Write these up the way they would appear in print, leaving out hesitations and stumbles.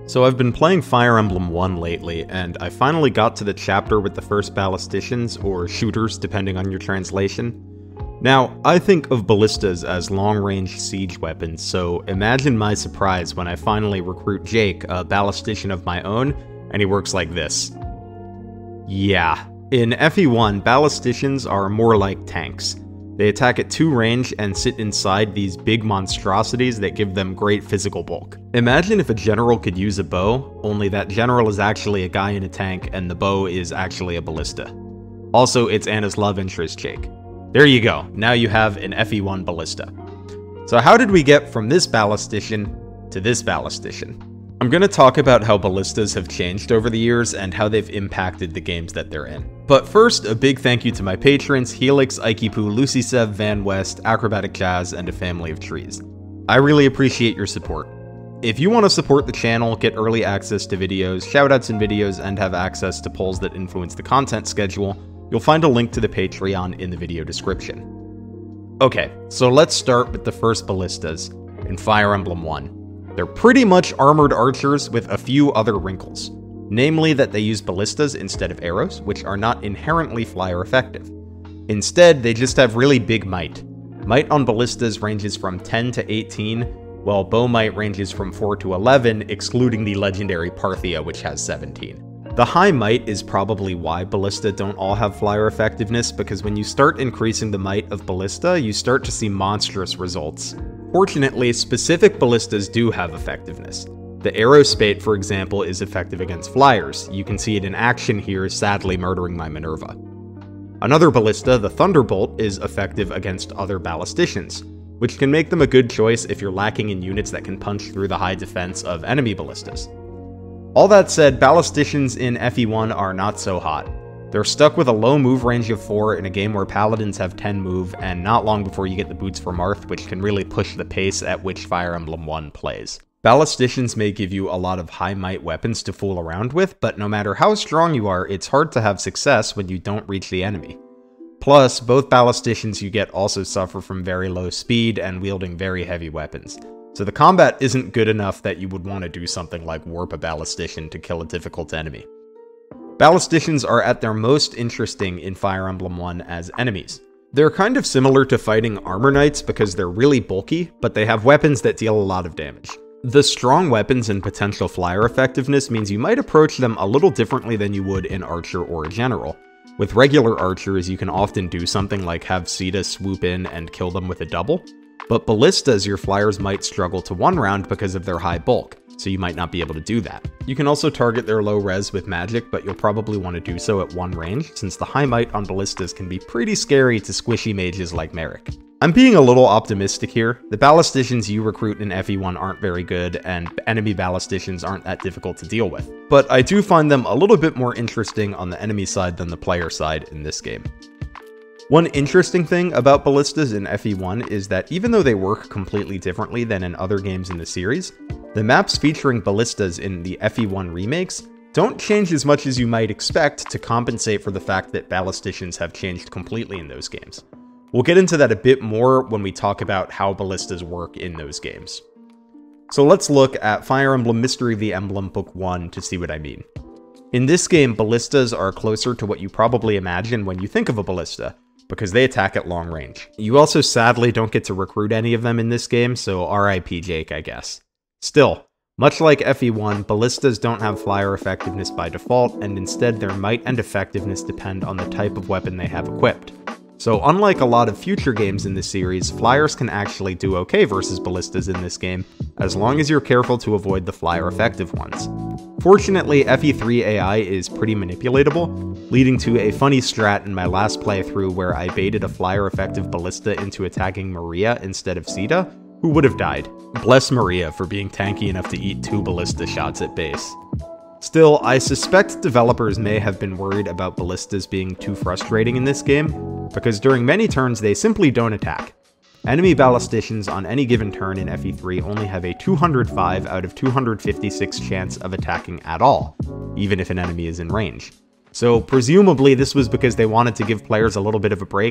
So I've been playing Fire Emblem 1 lately, and I finally got to the chapter with the first ballisticians, or shooters depending on your translation. Now, I think of ballistas as long-range siege weapons, so imagine my surprise when I finally recruit Jake, a ballistician of my own, and he works like this. Yeah. In FE1, ballisticians are more like tanks. They attack at 2 range and sit inside these big monstrosities that give them great physical bulk. Imagine if a general could use a bow, only that general is actually a guy in a tank and the bow is actually a ballista. Also, it's Anna's love interest, Jake. There you go, now you have an FE1 ballista. So how did we get from this ballistician to this ballistician? I'm going to talk about how ballistas have changed over the years and how they've impacted the games that they're in. But first, a big thank you to my patrons, Helix, Aikipu, Lucisev, Van West, Acrobatic Jazz, and a family of trees. I really appreciate your support. If you want to support the channel, get early access to videos, shoutouts in videos, and have access to polls that influence the content schedule, you'll find a link to the Patreon in the video description. Okay, so let's start with the first ballistas in Fire Emblem 1. They're pretty much armored archers with a few other wrinkles, namely that they use ballistas instead of arrows, which are not inherently flyer effective. Instead, they just have really big might. Might on ballistas ranges from 10 to 18, while bow might ranges from 4 to 11, excluding the legendary Parthia, which has 17. The high might is probably why ballista don't all have flyer effectiveness, because when you start increasing the might of ballista, you start to see monstrous results. Fortunately, specific ballistas do have effectiveness. The arrow spate, for example, is effective against flyers. You can see it in action here, sadly murdering my Minerva. Another ballista, the Thunderbolt, is effective against other ballisticians, which can make them a good choice if you're lacking in units that can punch through the high defense of enemy ballistas. All that said, ballisticians in FE1 are not so hot. They're stuck with a low move range of 4 in a game where paladins have 10 move, and not long before you get the boots for Marth, which can really push the pace at which Fire Emblem 1 plays. Ballisticians may give you a lot of high might weapons to fool around with, but no matter how strong you are, it's hard to have success when you don't reach the enemy. Plus, both ballisticians you get also suffer from very low speed and wielding very heavy weapons. So the combat isn't good enough that you would want to do something like warp a ballistician to kill a difficult enemy. Ballisticians are at their most interesting in Fire Emblem 1 as enemies. They're kind of similar to fighting armor knights because they're really bulky, but they have weapons that deal a lot of damage. The strong weapons and potential flyer effectiveness means you might approach them a little differently than you would an archer or a general. With regular archers, you can often do something like have Sita swoop in and kill them with a double, but ballistas, your flyers might struggle to one round because of their high bulk, so you might not be able to do that. You can also target their low res with magic, but you'll probably want to do so at 1 range, since the high might on ballistas can be pretty scary to squishy mages like Merrick. I'm being a little optimistic here. The ballisticians you recruit in FE1 aren't very good, and enemy ballisticians aren't that difficult to deal with. But I do find them a little bit more interesting on the enemy side than the player side in this game. One interesting thing about ballistas in FE1 is that even though they work completely differently than in other games in the series, the maps featuring ballistas in the FE1 remakes don't change as much as you might expect to compensate for the fact that ballisticians have changed completely in those games. We'll get into that a bit more when we talk about how ballistas work in those games. So let's look at Fire Emblem Mystery of the Emblem Book 1 to see what I mean. In this game, ballistas are closer to what you probably imagine when you think of a ballista, because they attack at long range. You also sadly don't get to recruit any of them in this game, so RIP Jake, I guess. Still, much like FE1, ballistas don't have flyer effectiveness by default, and instead their might and effectiveness depend on the type of weapon they have equipped. So unlike a lot of future games in this series, flyers can actually do okay versus ballistas in this game, as long as you're careful to avoid the flyer effective ones. Fortunately, FE3 AI is pretty manipulatable, leading to a funny strat in my last playthrough where I baited a flyer effective ballista into attacking Maria instead of Sita, who would have died. Bless Maria for being tanky enough to eat 2 ballista shots at base. Still, I suspect developers may have been worried about ballistas being too frustrating in this game, because during many turns they simply don't attack. Enemy ballisticians on any given turn in FE3 only have a 205 out of 256 chance of attacking at all, even if an enemy is in range. So presumably this was because they wanted to give players a little bit of a break,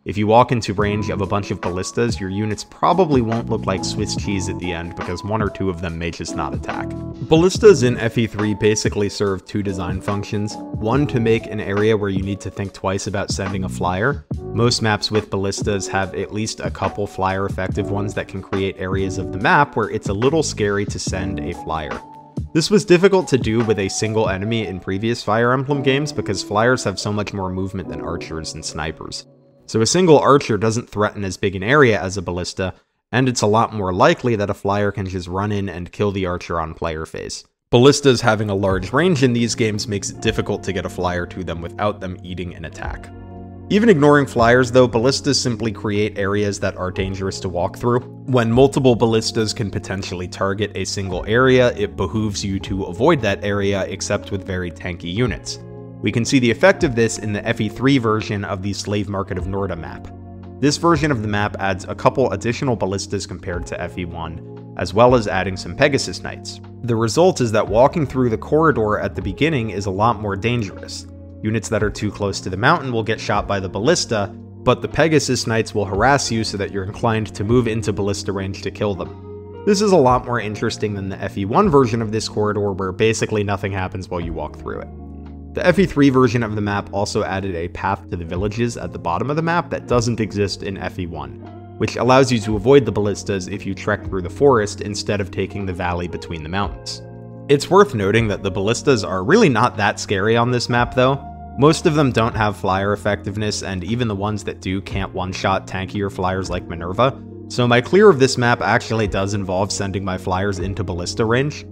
If you walk into range of a bunch of ballistas, your units probably won't look like Swiss cheese at the end because one or two of them may just not attack. Ballistas in FE3 basically serve two design functions. One, to make an area where you need to think twice about sending a flyer. Most maps with ballistas have at least a couple flyer effective ones that can create areas of the map where it's a little scary to send a flyer. This was difficult to do with a single enemy in previous Fire Emblem games because flyers have so much more movement than archers and snipers. So a single archer doesn't threaten as big an area as a ballista, and it's a lot more likely that a flyer can just run in and kill the archer on player phase. Ballistas having a large range in these games makes it difficult to get a flyer to them without them eating an attack. Even ignoring flyers though, ballistas simply create areas that are dangerous to walk through. When multiple ballistas can potentially target a single area, it behooves you to avoid that area except with very tanky units. We can see the effect of this in the FE3 version of the Slave Market of Norda map. This version of the map adds a couple additional ballistas compared to FE1, as well as adding some Pegasus Knights. The result is that walking through the corridor at the beginning is a lot more dangerous. Units that are too close to the mountain will get shot by the ballista, but the Pegasus Knights will harass you so that you're inclined to move into ballista range to kill them. This is a lot more interesting than the FE1 version of this corridor where basically nothing happens while you walk through it. The FE3 version of the map also added a path to the villages at the bottom of the map that doesn't exist in FE1, which allows you to avoid the ballistas if you trek through the forest instead of taking the valley between the mountains. It's worth noting that the ballistas are really not that scary on this map though. Most of them don't have flyer effectiveness, and even the ones that do can't one-shot tankier flyers like Minerva, so my clear of this map actually does involve sending my flyers into ballista range.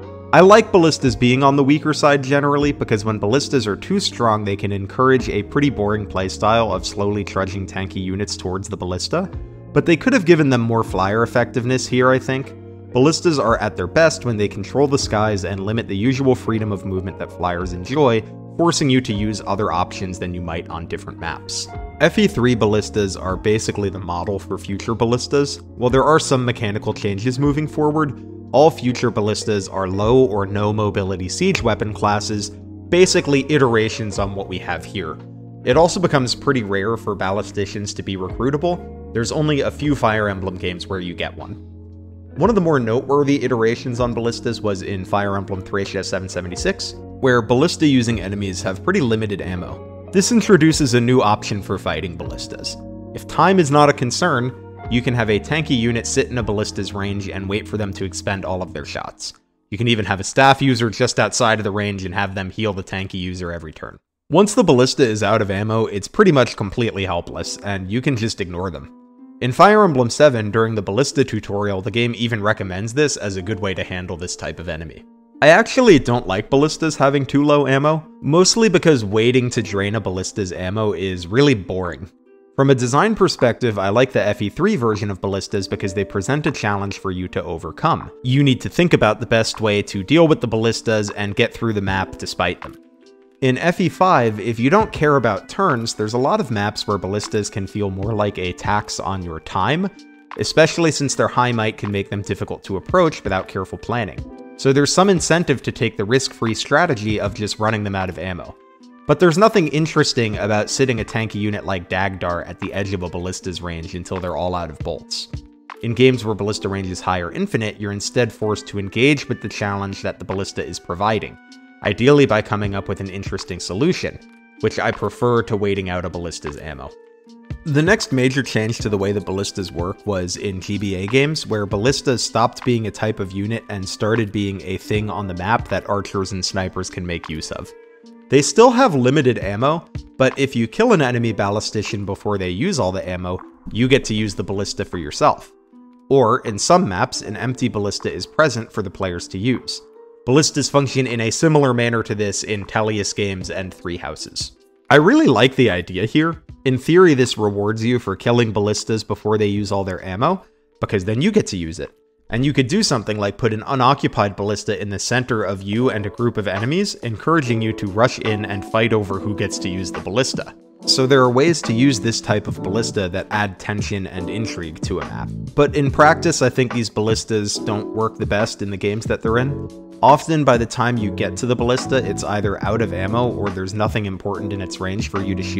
I like ballistas being on the weaker side generally, because when ballistas are too strong they can encourage a pretty boring playstyle of slowly trudging tanky units towards the ballista, but they could have given them more flyer effectiveness here, I think. Ballistas are at their best when they control the skies and limit the usual freedom of movement that flyers enjoy, forcing you to use other options than you might on different maps. FE3 ballistas are basically the model for future ballistas. While there are some mechanical changes moving forward, all future ballistas are low or no mobility siege weapon classes, basically iterations on what we have here. It also becomes pretty rare for ballisticians to be recruitable. There's only a few Fire Emblem games where you get one. One of the more noteworthy iterations on ballistas was in Fire Emblem Thracia 776, where ballista-using enemies have pretty limited ammo. This introduces a new option for fighting ballistas. If time is not a concern, you can have a tanky unit sit in a ballista's range and wait for them to expend all of their shots. You can even have a staff user just outside of the range and have them heal the tanky user every turn. Once the ballista is out of ammo, it's pretty much completely helpless, and you can just ignore them. In Fire Emblem 7, during the ballista tutorial, the game even recommends this as a good way to handle this type of enemy. I actually don't like ballistas having too low ammo, mostly because waiting to drain a ballista's ammo is really boring. From a design perspective, I like the FE3 version of ballistas because they present a challenge for you to overcome. You need to think about the best way to deal with the ballistas and get through the map despite them. In FE5, if you don't care about turns, there's a lot of maps where ballistas can feel more like a tax on your time, especially since their high might can make them difficult to approach without careful planning. So there's some incentive to take the risk-free strategy of just running them out of ammo. But there's nothing interesting about sitting a tanky unit like Dagdar at the edge of a ballista's range until they're all out of bolts. In games where ballista range is high or infinite, you're instead forced to engage with the challenge that the ballista is providing, ideally by coming up with an interesting solution, which I prefer to waiting out a ballista's ammo. The next major change to the way that ballistas work was in GBA games, where ballistas stopped being a type of unit and started being a thing on the map that archers and snipers can make use of. They still have limited ammo, but if you kill an enemy ballistician before they use all the ammo, you get to use the ballista for yourself. Or, in some maps, an empty ballista is present for the players to use. Ballistas function in a similar manner to this in Tellius games and Three Houses. I really like the idea here. In theory, this rewards you for killing ballistas before they use all their ammo, because then you get to use it. And you could do something like put an unoccupied ballista in the center of you and a group of enemies, encouraging you to rush in and fight over who gets to use the ballista. So there are ways to use this type of ballista that add tension and intrigue to a map. But in practice, I think these ballistas don't work the best in the games that they're in. Often by the time you get to the ballista, it's either out of ammo or there's nothing important in its range for you to shoot.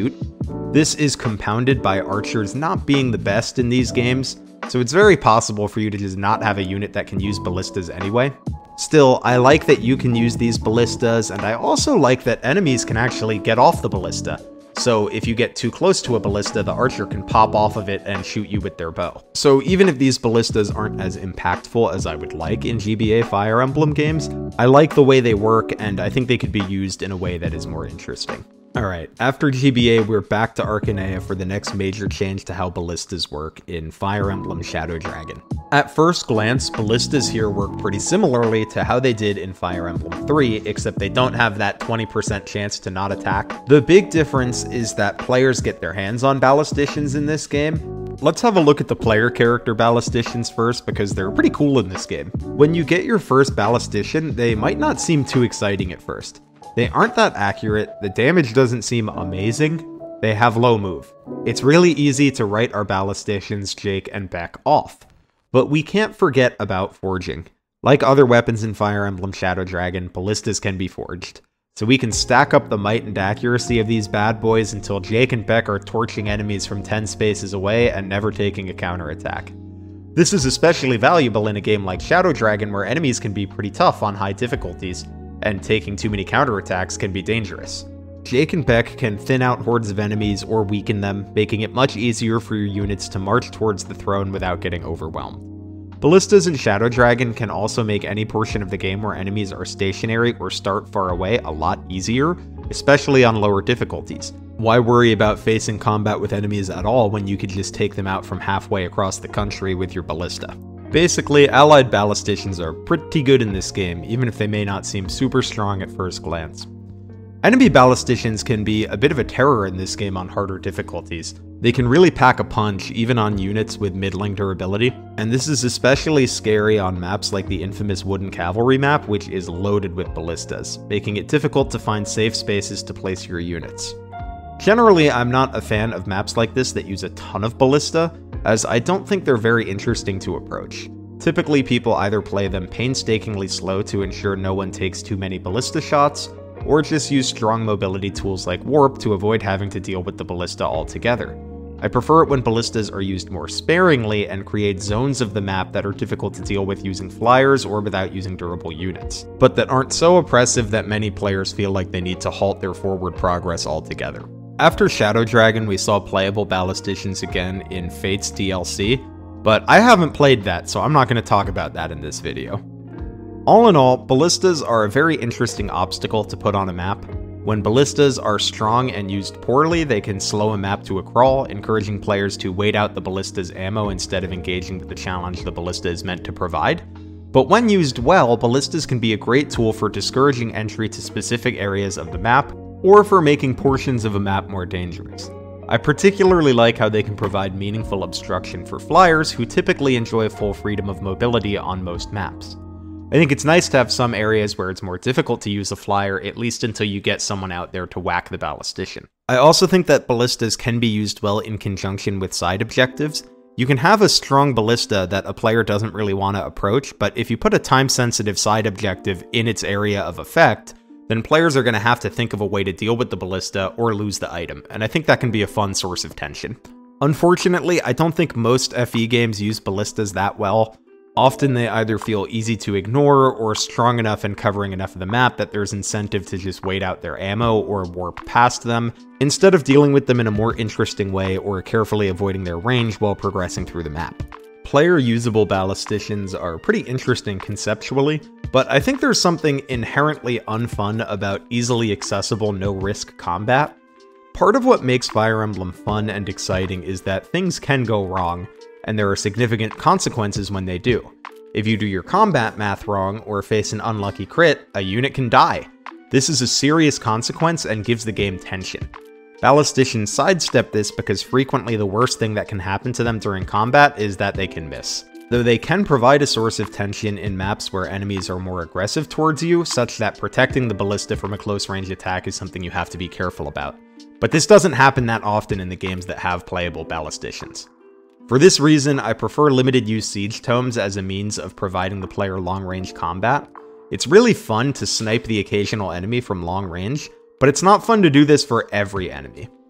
This is compounded by archers not being the best in these games, so it's very possible for you to just not have a unit that can use ballistas anyway. Still, I like that you can use these ballistas, and I also like that enemies can actually get off the ballista. So if you get too close to a ballista, the archer can pop off of it and shoot you with their bow. So even if these ballistas aren't as impactful as I would like in GBA Fire Emblem games, I like the way they work, and I think they could be used in a way that is more interesting. Alright, after GBA, we're back to Archanea for the next major change to how ballistas work in Fire Emblem Shadow Dragon. At first glance, ballistas here work pretty similarly to how they did in Fire Emblem 3, except they don't have that 20% chance to not attack. The big difference is that players get their hands on ballisticians in this game. Let's have a look at the player character ballisticians first, because they're pretty cool in this game. When you get your first ballistician, they might not seem too exciting at first. They aren't that accurate, the damage doesn't seem amazing, they have low move. It's really easy to write our ballisticians Jake and Beck off. But we can't forget about forging. Like other weapons in Fire Emblem Shadow Dragon, ballistas can be forged. So we can stack up the might and accuracy of these bad boys until Jake and Beck are torching enemies from 10 spaces away and never taking a counterattack. This is especially valuable in a game like Shadow Dragon where enemies can be pretty tough on high difficulties, and taking too many counterattacks can be dangerous. Jake and Beck can thin out hordes of enemies or weaken them, making it much easier for your units to march towards the throne without getting overwhelmed. Ballistas in Shadow Dragon can also make any portion of the game where enemies are stationary or start far away a lot easier, especially on lower difficulties. Why worry about facing combat with enemies at all when you could just take them out from halfway across the country with your ballista? Basically, allied ballisticians are pretty good in this game, even if they may not seem super strong at first glance. Enemy ballisticians can be a bit of a terror in this game on harder difficulties. They can really pack a punch even on units with middling durability, and this is especially scary on maps like the infamous Wooden Cavalry map, which is loaded with ballistas, making it difficult to find safe spaces to place your units. Generally, I'm not a fan of maps like this that use a ton of ballista, as I don't think they're very interesting to approach. Typically, people either play them painstakingly slow to ensure no one takes too many ballista shots, or just use strong mobility tools like warp to avoid having to deal with the ballista altogether. I prefer it when ballistas are used more sparingly and create zones of the map that are difficult to deal with using flyers or without using durable units, but that aren't so oppressive that many players feel like they need to halt their forward progress altogether. After Shadow Dragon, we saw playable ballisticians again in Fate's DLC, but I haven't played that, so I'm not going to talk about that in this video. All in all, ballistas are a very interesting obstacle to put on a map. When ballistas are strong and used poorly, they can slow a map to a crawl, encouraging players to wait out the ballista's ammo instead of engaging with the challenge the ballista is meant to provide. But when used well, ballistas can be a great tool for discouraging entry to specific areas of the map, or for making portions of a map more dangerous. I particularly like how they can provide meaningful obstruction for flyers who typically enjoy full freedom of mobility on most maps. I think it's nice to have some areas where it's more difficult to use a flyer, at least until you get someone out there to whack the ballistician. I also think that ballistas can be used well in conjunction with side objectives. You can have a strong ballista that a player doesn't really want to approach, but if you put a time-sensitive side objective in its area of effect, then players are going to have to think of a way to deal with the ballista or lose the item, and I think that can be a fun source of tension. Unfortunately, I don't think most FE games use ballistas that well. Often they either feel easy to ignore or strong enough and covering enough of the map that there's incentive to just wait out their ammo or warp past them, instead of dealing with them in a more interesting way or carefully avoiding their range while progressing through the map. Player-usable ballisticians are pretty interesting conceptually, but I think there's something inherently unfun about easily accessible no-risk combat. Part of what makes Fire Emblem fun and exciting is that things can go wrong, and there are significant consequences when they do. If you do your combat math wrong or face an unlucky crit, a unit can die. This is a serious consequence and gives the game tension. Ballisticians sidestep this because frequently the worst thing that can happen to them during combat is that they can miss. Though they can provide a source of tension in maps where enemies are more aggressive towards you, such that protecting the ballista from a close range attack is something you have to be careful about. But this doesn't happen that often in the games that have playable ballisticians. For this reason, I prefer limited use siege tomes as a means of providing the player long-range combat. It's really fun to snipe the occasional enemy from long range, but it's not fun to do this for every enemy.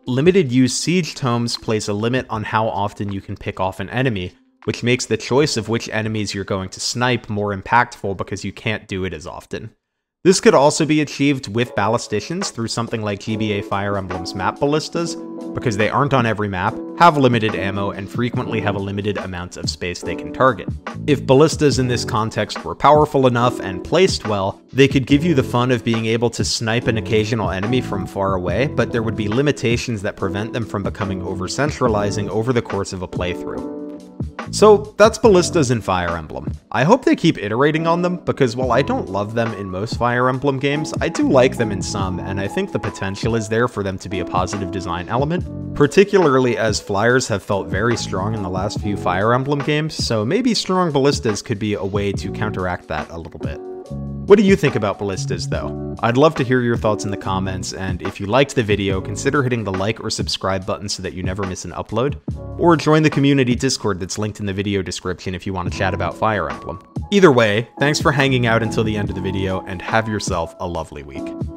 limited use siege tomes place a limit on how often you can pick off an enemy, which makes the choice of which enemies you're going to snipe more impactful because you can't do it as often. This could also be achieved with ballisticians through something like GBA Fire Emblem's map ballistas, because they aren't on every map, have limited ammo, and frequently have a limited amount of space they can target. If ballistas in this context were powerful enough and placed well, they could give you the fun of being able to snipe an occasional enemy from far away, but there would be limitations that prevent them from becoming over-centralizing over the course of a playthrough. So that's ballistas in Fire Emblem. I hope they keep iterating on them, because while I don't love them in most Fire Emblem games, I do like them in some, and I think the potential is there for them to be a positive design element, particularly as flyers have felt very strong in the last few Fire Emblem games, so maybe strong ballistas could be a way to counteract that a little bit. What do you think about ballistas, though? I'd love to hear your thoughts in the comments, and if you liked the video, consider hitting the like or subscribe button so that you never miss an upload, or join the community Discord that's linked in the video description if you want to chat about Fire Emblem. Either way, thanks for hanging out until the end of the video, and have yourself a lovely week.